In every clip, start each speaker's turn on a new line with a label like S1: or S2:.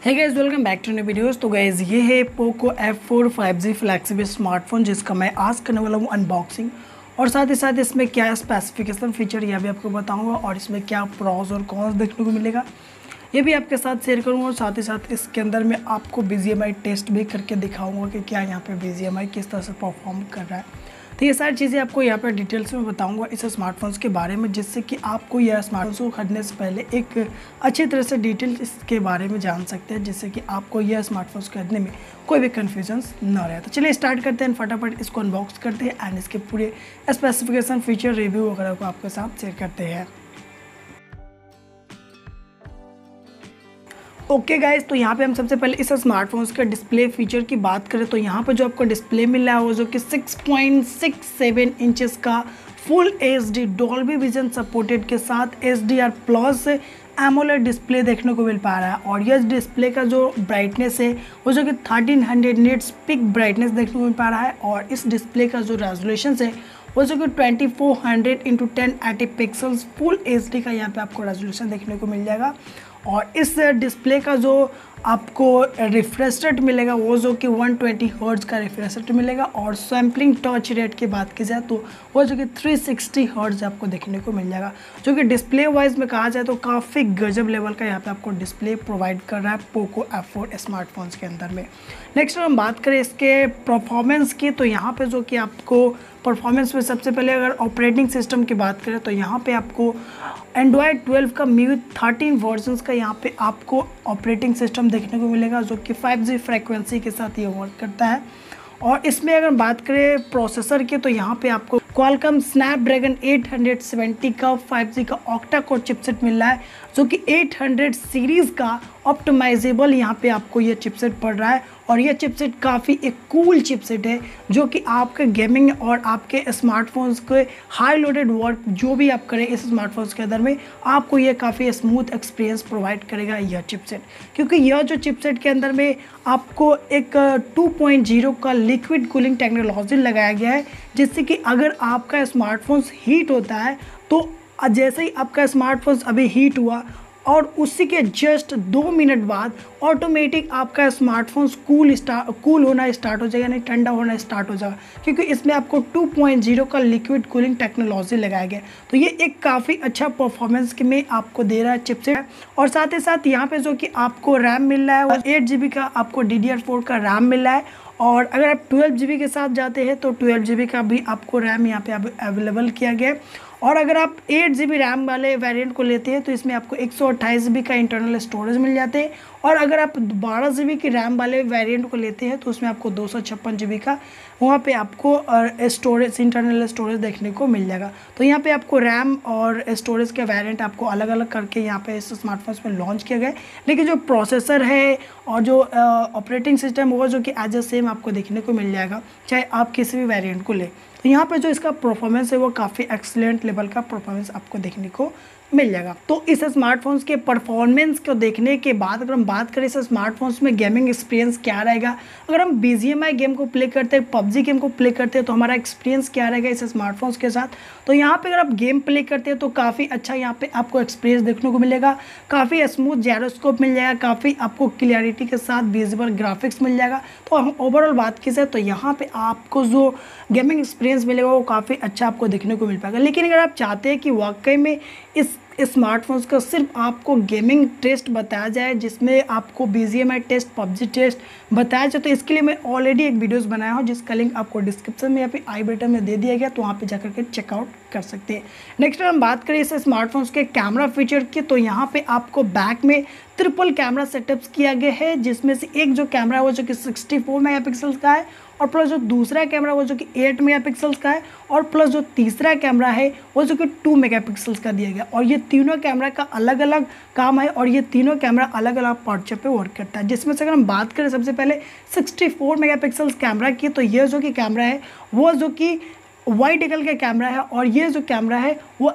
S1: Hey guys, welcome back to new videos. तो guys ये है Poco F4 5G flagship smartphone जिसका मैं आज करने वाला हूँ अनबॉक्सिंग, और साथ ही साथ इसमें क्या स्पेसिफिकेशन फीचर यह भी आपको बताऊंगा, और इसमें क्या प्रॉस और कॉन्स देखने को मिलेगा ये भी आपके साथ शेयर करूँगा। और साथ ही साथ इसके अंदर मैं आपको BGMI टेस्ट भी करके दिखाऊँगा कि क्या यहाँ पर BGMI किस तरह से परफॉर्म कर रहा है। तो ये सारी चीज़ें आपको यहाँ पर डिटेल्स में बताऊंगा इस स्मार्टफोन्स के बारे में, जिससे कि आपको यह स्मार्टफोन को खरीदने से पहले एक अच्छी तरह से डिटेल इसके बारे में जान सकते हैं, जिससे कि आपको यह स्मार्टफोन्स खरीदने में कोई भी कन्फ्यूजन ना रहे। तो चलिए स्टार्ट करते हैं, फटाफट इसको अनबॉक्स करते हैं एंड इसके पूरे स्पेसिफिकेशन फीचर रिव्यू वगैरह को आपके साथ शेयर करते हैं। ओके गाइज, तो यहाँ पे हम सबसे पहले इस स्मार्टफोन्स का डिस्प्ले फीचर की बात करें तो यहाँ पर जो आपको डिस्प्ले मिल रहा है वो जो कि 6.67 इंचेस का full HD Dolby vision supported के साथ HDR+ एमोलेड डिस्प्ले देखने को मिल पा रहा है। और यह डिस्प्ले का जो ब्राइटनेस है वो जो कि 1300 निट्स पिक ब्राइटनेस देखने को मिल पा रहा है। और इस डिस्प्ले का जो रेजोल्यूशन है वो जो कि 2400 × 1080 पिक्सल्स फुल HD का यहाँ पे आपको रेजोल्यूशन देखने को मिल जाएगा। और इस डिस्प्ले का जो आपको रिफ्रेश रेट मिलेगा वो जो कि 120 हर्ट्ज का रिफ्रेश रेट मिलेगा। और सैम्पलिंग टच रेट की बात की जाए तो वो जो कि 360 हर्ट्ज आपको देखने को मिल जाएगा, जो कि डिस्प्ले वाइज में कहा जाए तो काफ़ी गजब लेवल का यहाँ पे आपको डिस्प्ले प्रोवाइड कर रहा है पोको F4 स्मार्टफोन्स के अंदर में। नेक्स्ट हम बात करें इसके परफॉर्मेंस की, तो यहाँ पे जो कि आपको परफॉर्मेंस में सबसे पहले अगर ऑपरेटिंग सिस्टम की बात करें तो यहाँ पे आपको एंड्रॉयड 12 का MIUI 13 वर्जन्स का यहाँ पे आपको ऑपरेटिंग सिस्टम देखने को मिलेगा, जो कि 5G फ्रीक्वेंसी के साथ ये वर्क करता है। और इसमें अगर बात करें प्रोसेसर की तो यहाँ पे आपको क्वालकॉम स्नैपड्रैगन 870 का 5G का ऑक्टा कोर चिपसेट मिल रहा है, जो कि 800 सीरीज़ का ऑप्टिमाइजेबल यहाँ पे आपको ये चिपसेट पड़ रहा है। और ये चिपसेट काफ़ी एक कूल चिपसेट है, जो कि आपके गेमिंग और आपके स्मार्टफोन्स के हाई लोडेड वर्क जो भी आप करें इस स्मार्टफोन्स के अंदर में आपको ये काफ़ी स्मूथ एक्सपीरियंस प्रोवाइड करेगा यह चिपसेट, क्योंकि यह जो चिपसेट के अंदर में आपको एक 2.0 का लिक्विड कूलिंग टेक्नोलॉजी लगाया गया है, जिससे कि अगर आपका स्मार्टफोन्स हीट होता है तो जैसे ही आपका स्मार्टफोन्स अभी हीट हुआ और उसी के जस्ट 2 मिनट बाद ऑटोमेटिक आपका स्मार्टफोन्स कूल होना स्टार्ट हो जाएगा, यानी ठंडा होना स्टार्ट हो जाएगा, क्योंकि इसमें आपको 2.0 का लिक्विड कूलिंग टेक्नोलॉजी लगाया गया। तो ये एक काफ़ी अच्छा परफॉर्मेंस में आपको दे रहा है चिपसेट। और साथ ही साथ यहाँ पे जो कि आपको रैम मिल रहा है और 8 GB का आपको DDR4 का रैम मिल रहा है। और अगर आप 12 GB के साथ जाते हैं तो 12 GB का भी आपको रैम यहाँ पे अवेलेबल किया गया है। और अगर आप 8 GB रैम वाले वेरिएंट को लेते हैं तो इसमें आपको 128 GB का इंटरनल स्टोरेज मिल जाते हैं। और अगर आप 12 GB की रैम वाले वेरिएंट को लेते हैं तो उसमें आपको 256 GB का वहाँ पे आपको स्टोरेज इंटरनल स्टोरेज देखने को मिल जाएगा। तो यहाँ पे आपको रैम और स्टोरेज के वेरिएंट आपको अलग अलग करके यहाँ पे इस स्मार्टफोन्स में लॉन्च किया गया है, लेकिन जो प्रोसेसर है और जो ऑपरेटिंग सिस्टम होगा जो कि एज अ सेम आपको देखने को मिल जाएगा, चाहे आप किसी भी वेरिएंट को ले। तो यहाँ पे जो इसका परफॉर्मेंस है वो काफ़ी एक्सीलेंट लेवल का परफॉर्मेंस आपको देखने को मिल जाएगा। तो इस स्मार्टफोन्स के परफॉर्मेंस को देखने के बाद अगर हम बात करें इस स्मार्टफोन्स में गेमिंग एक्सपीरियंस क्या रहेगा, अगर हम BGMI गेम को प्ले करते हैं, PUBG गेम को प्ले करते हैं तो हमारा एक्सपीरियंस क्या रहेगा इस स्मार्टफोन्स के साथ। तो यहाँ पे अगर आप गेम प्ले करते हैं तो काफ़ी अच्छा यहाँ पे आपको एक्सपीरियंस देखने को मिलेगा, काफ़ी स्मूथ जायरोस्कोप मिल जाएगा, काफ़ी आपको क्लियरिटी के साथ विजिबल ग्राफिक्स मिल जाएगा। तो हम ओवरऑल बात की जाए तो यहाँ पे आपको जो गेमिंग एक्सपीरियंस मिलेगा वो काफ़ी अच्छा आपको देखने को मिल पाएगा। लेकिन अगर आप चाहते हैं कि वाकई में इस स्मार्टफोन्स का सिर्फ आपको गेमिंग टेस्ट बताया जाए, जिसमें आपको BGMI टेस्ट, PUBG टेस्ट बताया जाए, तो इसके लिए मैं ऑलरेडी एक वीडियोस बनाया हूँ जिसका लिंक आपको डिस्क्रिप्शन में या फिर आई बटन में दे दिया गया, तो वहाँ पे जाकर के चेकआउट कर सकते हैं। नेक्स्ट हम बात करें इस स्मार्टफोन्स के कैमरा फीचर की, तो यहाँ पे आपको बैक में ट्रिपल कैमरा सेटअप्स किया गया है, जिसमें से एक जो कैमरा है वो जो कि 64 मेगापिक्सल का है, और प्लस जो दूसरा कैमरा वो जो कि 8 मेगापिक्सल का है, और प्लस जो तीसरा कैमरा है वो जो कि 2 मेगापिक्सल का दिया गया। और ये तीनों कैमरा का अलग अलग काम है और ये तीनों कैमरा अलग अलग पर्चे पे वर्क करता है, जिसमें से अगर हम बात करें सबसे पहले 64 मेगापिक्सल कैमरा की, तो ये जो कि कैमरा है वो जो कि वाइड एंगल का कैमरा है, और ये जो कैमरा है वो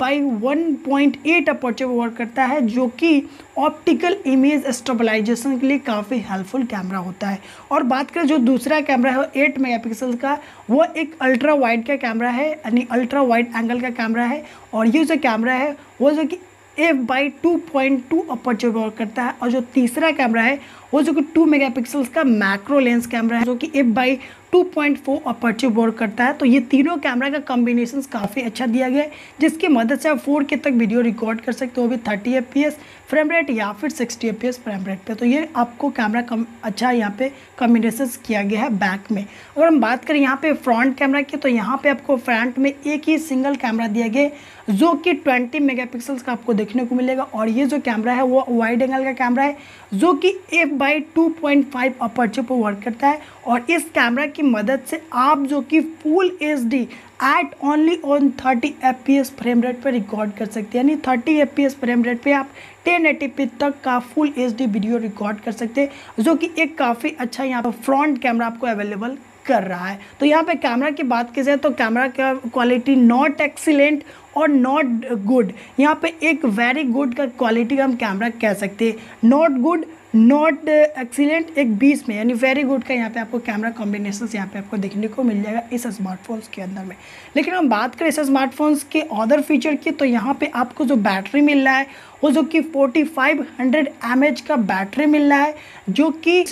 S1: f/1.8 अपर्चर पे वर्क करता है, जो कि ऑप्टिकल इमेज स्टेबलाइजेशन के लिए काफ़ी हेल्पफुल कैमरा होता है। और बात करें जो दूसरा कैमरा है 8 मेगापिक्सल का, वो एक अल्ट्रा वाइड का कैमरा है, यानी अल्ट्रा वाइड एंगल का कैमरा है। और ये जो कैमरा है वो जो कि f/2.2 अपर्चर वर्क करता है। और जो तीसरा कैमरा है वो जो कि 2 मेगापिक्सल्स का मैक्रो लेंस कैमरा है जो कि f/2.4 अपर्चर वर्क करता है। तो ये तीनों कैमरा का कॉम्बिनेशन काफ़ी अच्छा दिया गया है, जिसकी मदद से आप 4K तक वीडियो रिकॉर्ड कर सकते हो, भी 30 FPS फ्रेम रेट या फिर 60 FPS फ्रेम रेट पे। तो ये आपको कैमरा अच्छा यहाँ पे कॉम्बिनेशन किया गया है बैक में। अगर हम बात करें यहाँ पे फ्रंट कैमरा की, तो यहाँ पे आपको फ्रंट में एक ही सिंगल कैमरा दिया गया जो कि 20 मेगापिक्सल्स का आपको देखने को मिलेगा। और ये जो कैमरा है वो वाइड एंगल का कैमरा है जो कि f/2.5 अपर्चर पर वर्क करता है। और इस कैमरा की मदद से आप जो कि full HD at only on 30 FPS frame rate पर रिकॉर्ड कर सकते हैं, यानी 30 FPS फ्रेम रेट पे आप 1080p तक का फुल HD वीडियो रिकॉर्ड कर सकते हैं, जो कि एक काफ़ी अच्छा यहाँ पर फ्रंट कैमरा आपको अवेलेबल कर रहा है। तो यहाँ पे कैमरा की बात की जाए तो कैमरा का क्वालिटी नॉट एक्सीलेंट और नॉट गुड, यहाँ पे एक वेरी गुड का क्वालिटी का हम कैमरा कह सकते हैं। नॉट गुड नॉट एक्सीलेंट एक बीच में, यानी वेरी गुड का यहाँ पे आपको कैमरा कॉम्बिनेशन यहाँ पे आपको देखने को मिल जाएगा इस स्मार्टफोन्स के अंदर में। लेकिन हम बात करें इस स्मार्टफोन्स के अदर फीचर की, तो यहाँ पे आपको जो बैटरी मिल रहा है वो जो कि 4500 mAh का बैटरी मिल रहा है, जो कि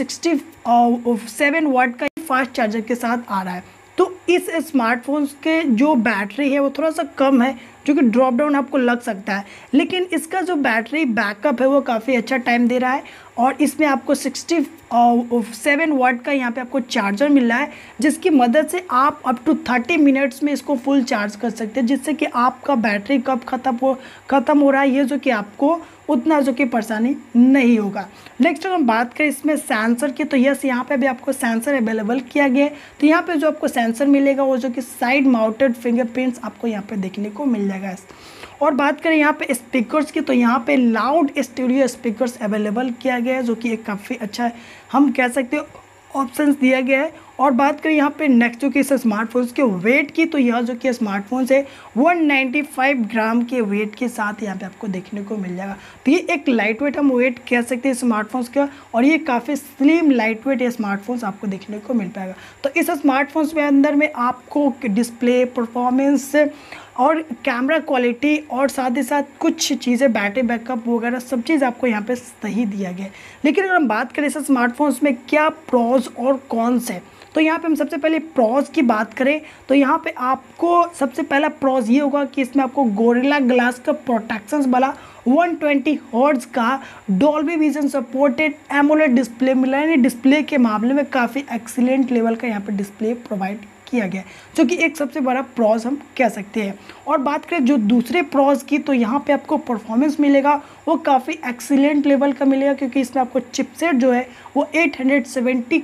S1: 67 वाट का फास्ट चार्जर के साथ आ रहा है। तो इस स्मार्टफोन्स के जो बैटरी है वो थोड़ा सा कम है, जो कि ड्रॉप डाउन आपको लग सकता है, लेकिन इसका जो बैटरी बैकअप है वो काफ़ी अच्छा टाइम दे रहा है। और इसमें आपको 67 वाट का यहाँ पे आपको चार्जर मिल रहा है, जिसकी मदद से आप अप टू 30 मिनट्स में इसको फुल चार्ज कर सकते हैं, जिससे कि आपका बैटरी कब ख़त्म हो रहा है ये जो कि आपको उतना जो कि परेशानी नहीं होगा। नेक्स्ट अगर हम बात करें इसमें सेंसर की, तो यस यहाँ पे भी आपको सेंसर अवेलेबल किया गया है। तो यहाँ पे जो आपको सेंसर मिलेगा वो जो कि साइड माउंटेड फिंगरप्रिंट्स आपको यहाँ पे देखने को मिल जाएगा। और बात करें यहाँ पे स्पीकर्स की, तो यहाँ पे लाउड स्टूडियो स्पीकर्स अवेलेबल किया गया है, जो कि एक काफ़ी अच्छा हम कह सकते हो ऑप्शंस दिया गया है। और बात करें यहाँ पे नेक्स्ट जो कि इस स्मार्टफोन्स के वेट की, तो यह जो कि स्मार्टफोन्स है 195 ग्राम के वेट के साथ यहाँ पे आपको देखने को मिल जाएगा। तो ये एक लाइट वेट हम वेट कह सकते हैं स्मार्टफोन्स का, और ये काफ़ी स्लिम लाइट वेट ये स्मार्टफोन्स आपको देखने को मिल पाएगा। तो इस स्मार्टफोन्स में अंदर में आपको डिस्प्ले परफॉर्मेंस और कैमरा क्वालिटी और साथ ही साथ कुछ चीज़ें बैटरी बैकअप वगैरह सब चीज़ आपको यहाँ पे सही दिया गया है। लेकिन अगर हम बात करें इस स्मार्टफोन्स में क्या प्रोज और कॉन्स है, तो यहाँ पे हम सबसे पहले प्रोज की बात करें तो यहाँ पे आपको सबसे पहला प्रोज ये होगा कि इसमें आपको गोरिल्ला ग्लास का प्रोटेक्शन वाला 120 हर्ट्ज का Dolby vision supported AMOLED display मिला है। यानी डिस्प्ले के मामले में काफ़ी एक्सीलेंट लेवल का यहाँ पे डिस्प्ले प्रोवाइड किया गया है, जो कि एक सबसे बड़ा प्रोज हम कह सकते हैं। और बात करें जो दूसरे प्रोज की, तो यहाँ पे आपको परफॉर्मेंस मिलेगा वो काफ़ी एक्सीलेंट लेवल का मिलेगा, क्योंकि इसमें आपको चिपसेट जो है वो 875G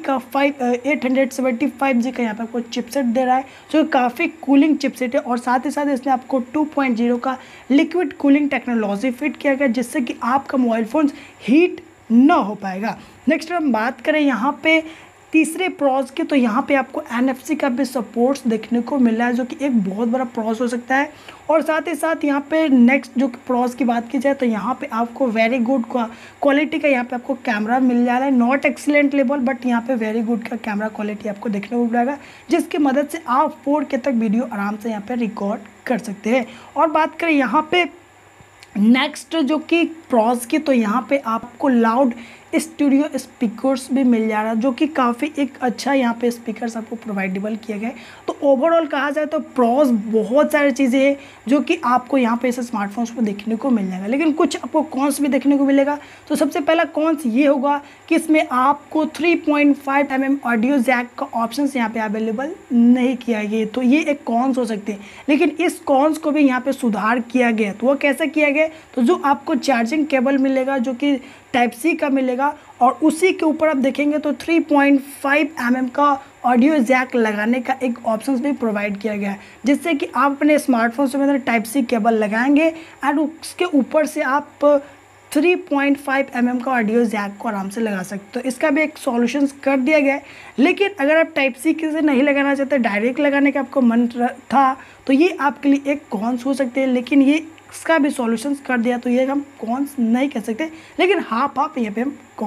S1: का यहाँ पे आपको चिपसेट दे रहा है, जो काफ़ी कूलिंग चिपसेट है। और साथ ही साथ इसमें आपको 2.0 का लिक्विड कूलिंग टेक्नोलॉजी फिट किया गया, जिससे कि आपका मोबाइल फ़ोन हीट न हो पाएगा। नेक्स्ट हम बात करें यहाँ पे तीसरे प्रोज के, तो यहाँ पे आपको NFC का भी सपोर्ट्स देखने को मिल रहा है, जो कि एक बहुत बड़ा प्रोज हो सकता है। और साथ ही साथ यहाँ पे नेक्स्ट जो प्रोज की बात की जाए तो यहाँ पे आपको वेरी गुड क्वालिटी का यहाँ पे आपको कैमरा मिल जा रहा है, नॉट एक्सीलेंट लेवल बट यहाँ पे वेरी गुड का कैमरा क्वालिटी आपको देखने को मिलेगा, जिसकी मदद से आप 4K तक वीडियो आराम से यहाँ पे रिकॉर्ड कर सकते हैं। और बात करें यहाँ पे नेक्स्ट जो कि प्रोज की, तो यहाँ पे आपको लाउड स्टूडियो स्पीकर्स भी मिल जा रहा है, जो कि काफ़ी एक अच्छा यहाँ पे स्पीकर्स आपको प्रोवाइडेबल किया गया है। तो ओवरऑल कहा जाए तो प्रोज बहुत सारी चीज़ें हैं जो कि आपको यहाँ पे इस स्मार्टफोन्स पर देखने को मिल जाएगा, लेकिन कुछ आपको कॉन्स भी देखने को मिलेगा। तो सबसे पहला कॉन्स ये होगा कि इसमें आपको 3.5 mm ऑडियो जैक का ऑप्शन यहाँ पे अवेलेबल नहीं किया गया, तो ये एक कॉन्स हो सकते हैं। लेकिन इस कॉन्स को भी यहाँ पे सुधार किया गया, तो वो कैसे किया गया, तो जो आपको चार्जिंग केबल मिलेगा जो कि Type-C का मिलेगा, और उसी के ऊपर आप देखेंगे तो 3.5 mm का ऑडियो जैक लगाने का एक ऑप्शन भी प्रोवाइड किया गया है, जिससे कि आप अपने स्मार्टफोन से अंदर Type-C केबल लगाएंगे एंड उसके ऊपर से आप 3.5 mm का ऑडियो जैक को आराम से लगा सकते हो। तो इसका भी एक सॉल्यूशन कर दिया गया है। लेकिन अगर आप Type-C से नहीं लगाना चाहते, डायरेक्ट लगाने का आपको मन था, तो ये आपके लिए एक कॉन्स हो सकते हैं, लेकिन ये इसका भी सॉल्यूशंस कर दिया, तो ये हम कॉन्स नहीं कह सकते, लेकिन हाफ यहाँ पे हम कॉन्स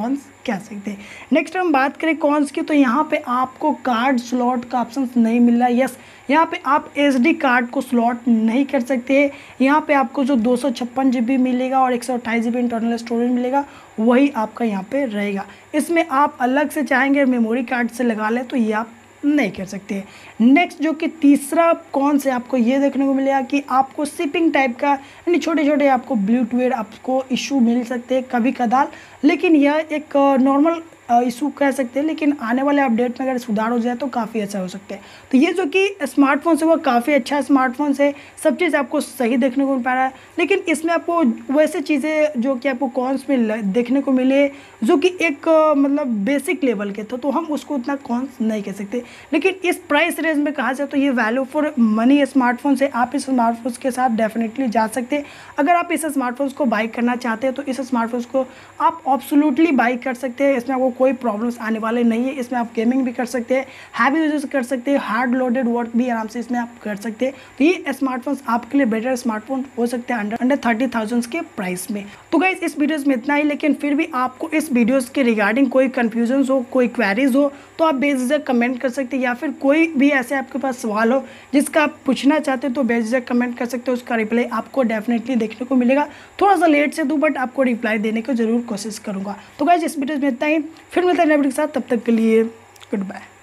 S1: कह सकते हैं। नेक्स्ट हम बात करें कॉन्स की, तो यहाँ पे आपको कार्ड स्लॉट का ऑप्शन नहीं मिल रहा है। यस, यहाँ पे आप SD कार्ड को स्लॉट नहीं कर सकते। यहाँ पे आपको जो 256 GB मिलेगा और 128 GB इंटरनल स्टोरेज मिलेगा वही आपका यहाँ पे रहेगा। इसमें आप अलग से चाहेंगे मेमोरी कार्ड से लगा लें तो ये आप नहीं कर सकते। नेक्स्ट जो कि तीसरा कौन से आपको ये देखने को मिलेगा कि आपको शिपिंग टाइप का यानी छोटे छोटे आपको ब्लूटूथ आपको इशू मिल सकते हैं कभी कदार, लेकिन यह एक नॉर्मल इशू कह सकते हैं, लेकिन आने वाले अपडेट में अगर सुधार हो जाए तो काफ़ी अच्छा हो सकता है। तो ये जो कि स्मार्टफोन है वो काफ़ी अच्छा स्मार्टफोन है, सब चीज़ आपको सही देखने को मिल पा रहा है, लेकिन इसमें आपको वैसे चीज़ें जो कि आपको कॉन्स में देखने को मिले जो कि एक मतलब बेसिक लेवल के थे, तो हम उसको उतना कॉन्स नहीं कह सकते। लेकिन इस प्राइस रेंज में कहा जाए तो ये वैल्यू फॉर मनी स्मार्टफोन है, आप इस स्मार्टफोन के साथ डेफिनेटली जा सकते हैं। अगर आप इस स्मार्टफोन को बाई करना चाहते हैं तो इस स्मार्टफोन को आप एब्सोल्युटली बाई कर सकते हैं। इसमें आपको कोई प्रॉब्लम्स आने वाले नहीं है। इसमें आप गेमिंग भी कर सकते हैं, हैवी यूजेस कर सकते हैं, हार्ड लोडेड वर्क भी आराम से इसमें आप कर सकते हैं। तो ये स्मार्टफोन्स आपके लिए बेटर स्मार्टफोन हो सकते हैं अंडर 30,000 के प्राइस में। तो गाइस इस वीडियोस में इतना ही, लेकिन फिर भी आपको इस वीडियोस के रिगार्डिंग कोई कन्फ्यूजन हो, कोई क्वेरीज हो तो आप बेझिझक कमेंट कर सकते हैं, या फिर कोई भी ऐसे आपके पास सवाल हो जिसका आप पूछना चाहते हैं तो बेझिझक कमेंट कर सकते हो। उसका रिप्लाई आपको डेफिनेटली देखने को मिलेगा, थोड़ा सा लेट से दूँ बट आपको रिप्लाई देने की जरूर कोशिश करूँगा। तो गाइस इस वीडियो में इतना ही, फिर मिलता है नए वीडियो के साथ, तब तक के लिए गुड बाय।